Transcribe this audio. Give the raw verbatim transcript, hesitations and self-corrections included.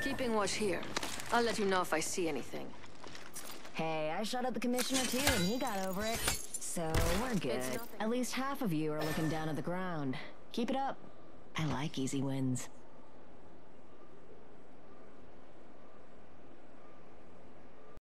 Keeping watch here. I'll let you know if I see anything. Hey, I shot at the commissioner too, and he got over it. So, we're good. At least half of you are looking down at the ground. Keep it up. I like easy wins.